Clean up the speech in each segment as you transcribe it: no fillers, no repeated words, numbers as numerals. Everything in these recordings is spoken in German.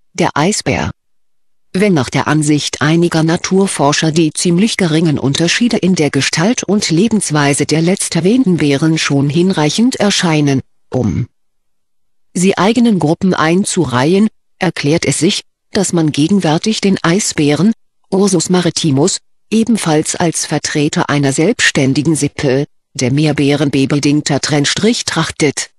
Der Eisbär. Wenn nach der Ansicht einiger Naturforscher die ziemlich geringen Unterschiede in der Gestalt und Lebensweise der letzterwähnten Bären schon hinreichend erscheinen, um sie eigenen Gruppen einzureihen, erklärt es sich, dass man gegenwärtig den Eisbären, Ursus maritimus, ebenfalls als Vertreter einer selbstständigen Sippe, der Meerbären-bedingter Trennstrich trachtet.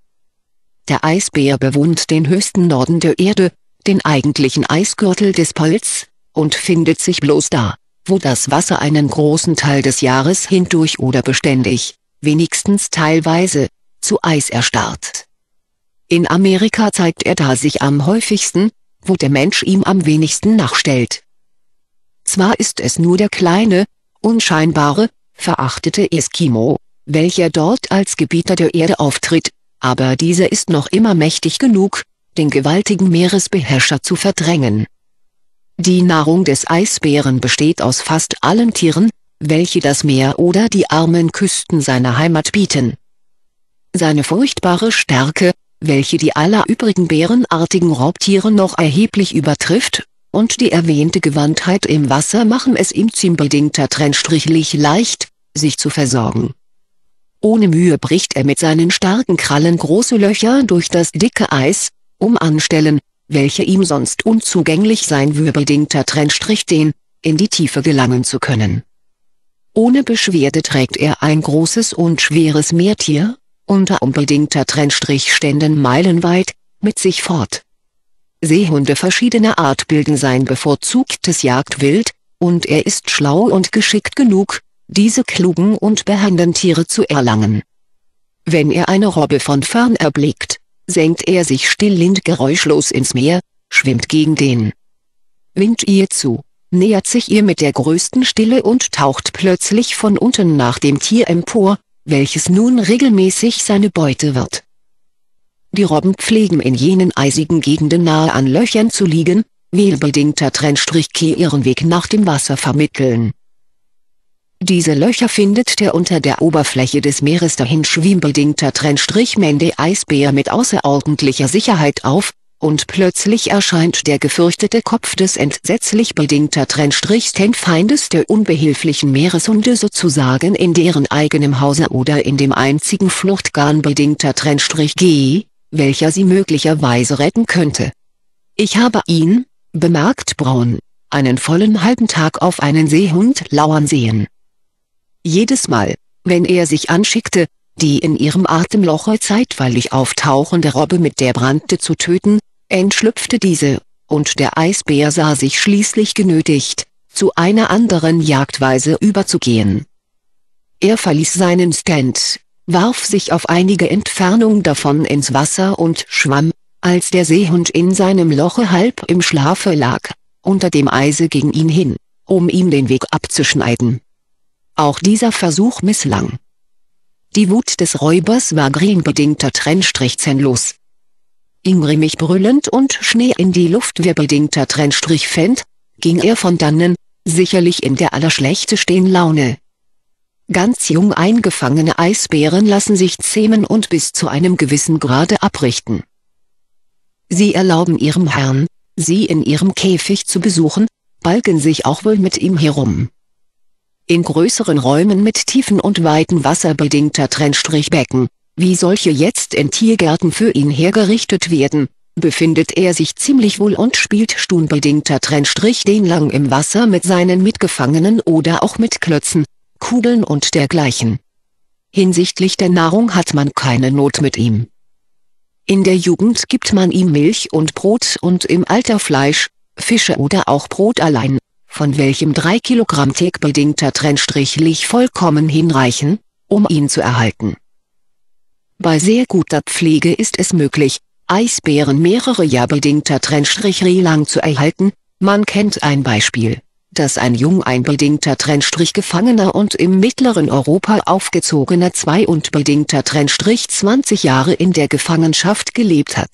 Der Eisbär bewohnt den höchsten Norden der Erde, den eigentlichen Eisgürtel des Pols, und findet sich bloß da, wo das Wasser einen großen Teil des Jahres hindurch oder beständig, wenigstens teilweise, zu Eis erstarrt. In Amerika zeigt er da sich am häufigsten, wo der Mensch ihm am wenigsten nachstellt. Zwar ist es nur der kleine, unscheinbare, verachtete Eskimo, welcher dort als Gebieter der Erde auftritt, aber dieser ist noch immer mächtig genug, den gewaltigen Meeresbeherrscher zu verdrängen. Die Nahrung des Eisbären besteht aus fast allen Tieren, welche das Meer oder die armen Küsten seiner Heimat bieten. Seine furchtbare Stärke, welche die aller übrigen bärenartigen Raubtiere noch erheblich übertrifft, und die erwähnte Gewandtheit im Wasser machen es ihm bedingter Trennstrichlich leicht, sich zu versorgen. Ohne Mühe bricht er mit seinen starken Krallen große Löcher durch das dicke Eis, um Anstellen, welche ihm sonst unzugänglich sein bedingter Trennstrich in die Tiefe gelangen zu können. Ohne Beschwerde trägt er ein großes und schweres Meertier, unter unbedingter Trennstrichständen meilenweit, mit sich fort. Seehunde verschiedener Art bilden sein bevorzugtes Jagdwild, und er ist schlau und geschickt genug, diese klugen und behandelnden Tiere zu erlangen. Wenn er eine Robbe von fern erblickt, senkt er sich stillend geräuschlos ins Meer, schwimmt gegen den Wind ihr zu, nähert sich ihr mit der größten Stille und taucht plötzlich von unten nach dem Tier empor, welches nun regelmäßig seine Beute wird. Die Robben pflegen in jenen eisigen Gegenden nahe an Löchern zu liegen, bedingter Trennstrich ihren Weg nach dem Wasser vermitteln. Diese Löcher findet der unter der Oberfläche des Meeres dahin bedingter Trennstrich Eisbär mit außerordentlicher Sicherheit auf, und plötzlich erscheint der gefürchtete Kopf des entsetzlich bedingter Trennstrichs Feindes der unbehilflichen Meereshunde sozusagen in deren eigenem Hause oder in dem einzigen Fluchtgarn bedingter Trennstrich welcher sie möglicherweise retten könnte. Ich habe ihn, bemerkt Braun, einen vollen halben Tag auf einen Seehund lauern sehen. Jedes Mal, wenn er sich anschickte, die in ihrem Atemloche zeitweilig auftauchende Robbe mit der brannte zu töten, entschlüpfte diese, und der Eisbär sah sich schließlich genötigt, zu einer anderen Jagdweise überzugehen. Er verließ seinen Stand, warf sich auf einige Entfernung davon ins Wasser und schwamm, als der Seehund in seinem Loche halb im Schlafe lag, unter dem Eise gegen ihn hin, um ihm den Weg abzuschneiden. Auch dieser Versuch misslang. Die Wut des Räubers war bedingter Trennstrich sinnlos. Ingrimmig brüllend und Schnee in die Luft bedingter Trennstrich fend, ging er von dannen, sicherlich in der allerschlechtesten Laune. Ganz jung eingefangene Eisbären lassen sich zähmen und bis zu einem gewissen Grade abrichten. Sie erlauben ihrem Herrn, sie in ihrem Käfig zu besuchen, balgen sich auch wohl mit ihm herum. In größeren Räumen mit tiefen und weiten wasserbedingter Trennstrichbecken, wie solche jetzt in Tiergärten für ihn hergerichtet werden, befindet er sich ziemlich wohl und spielt stundenbedingter Trennstrich lang im Wasser mit seinen Mitgefangenen oder auch mit Klötzen, Kugeln und dergleichen. Hinsichtlich der Nahrung hat man keine Not mit ihm. In der Jugend gibt man ihm Milch und Brot und im Alter Fleisch, Fische oder auch Brot allein, von welchem 3 Kilogramm bedingter Trennstrichlich vollkommen hinreichen, um ihn zu erhalten. Bei sehr guter Pflege ist es möglich, Eisbären mehrere Jahre bedingter Trennstrich lang zu erhalten. Man kennt ein Beispiel, dass ein bedingter Trennstrich Gefangener und im mittleren Europa aufgezogener bedingter Trennstrich 20 Jahre in der Gefangenschaft gelebt hat.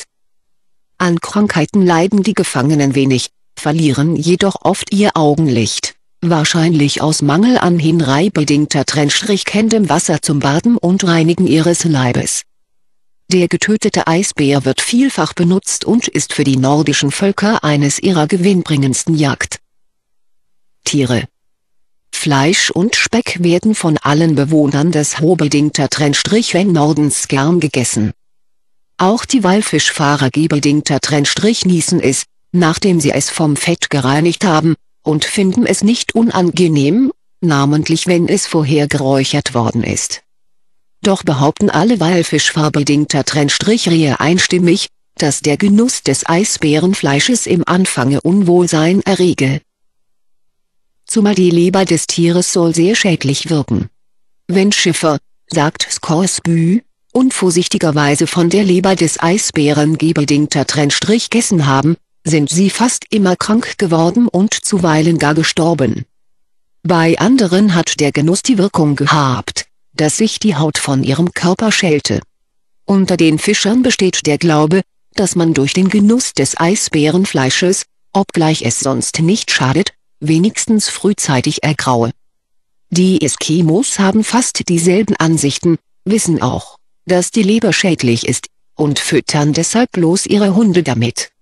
An Krankheiten leiden die Gefangenen wenig, verlieren jedoch oft ihr Augenlicht, wahrscheinlich aus Mangel an bedingter Trennstrich kennendem Wasser zum Baden und Reinigen ihres Leibes. Der getötete Eisbär wird vielfach benutzt und ist für die nordischen Völker eines ihrer gewinnbringendsten Jagdtiere. Fleisch und Speck werden von allen Bewohnern des Hochbedingter-Nordens gern gegessen. Auch die Walfischfahrer Gebedingter-genießen es, nachdem sie es vom Fett gereinigt haben, und finden es nicht unangenehm, namentlich wenn es vorher geräuchert worden ist. Doch behaupten alle Walfischfahrer-Rehe einstimmig, dass der Genuss des Eisbärenfleisches im Anfange Unwohlsein errege. Zumal die Leber des Tieres soll sehr schädlich wirken. Wenn Schiffer, sagt Scoresby, unvorsichtigerweise von der Leber des Eisbären gegessen haben, sind sie fast immer krank geworden und zuweilen gar gestorben. Bei anderen hat der Genuss die Wirkung gehabt, dass sich die Haut von ihrem Körper schälte. Unter den Fischern besteht der Glaube, dass man durch den Genuss des Eisbärenfleisches, obgleich es sonst nicht schadet, wenigstens frühzeitig ergraue. Die Eskimos haben fast dieselben Ansichten, wissen auch, dass die Leber schädlich ist, und füttern deshalb bloß ihre Hunde damit.